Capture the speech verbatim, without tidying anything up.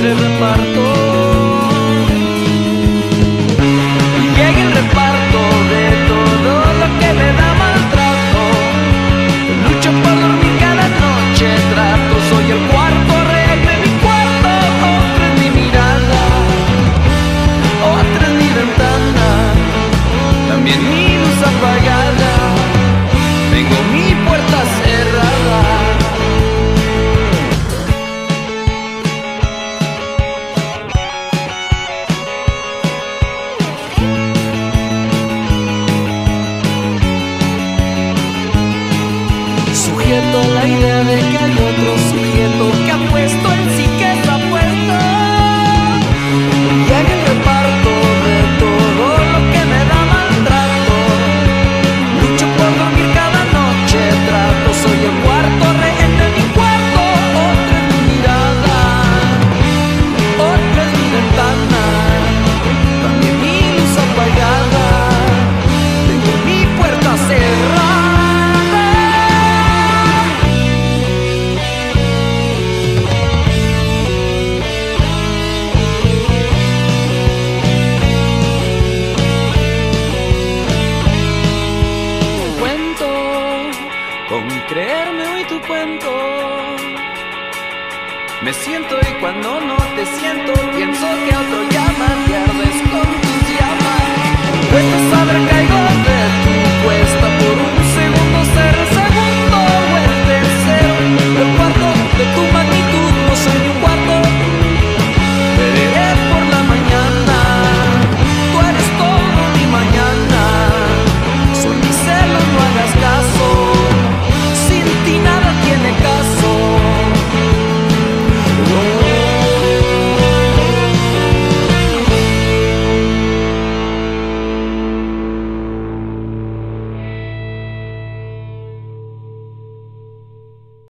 entre reparto. Y llega el reparto de todo lo que me da maltrato. Lucho por dormir cada noche, trato, soy el cuarto rey de mi cuarto. Otra es mi mirada, otra es mi ventana, también mi luz apagada, tengo mi puerta cerrada. Sujeto a la idea de que hay otro sujeto que ha puesto en sí que está puesto. Y en el reparto de todo lo que me da maltrato. Lucho por dormir cada noche, trato, soy el cuarto rehén de mi cuarto. Otra es mi mirada, otra es mi ventana, también mi luz apagada, tengo mi puerta cerrada. Con creerme hoy tu cuento, me siento y cuando no te siento pienso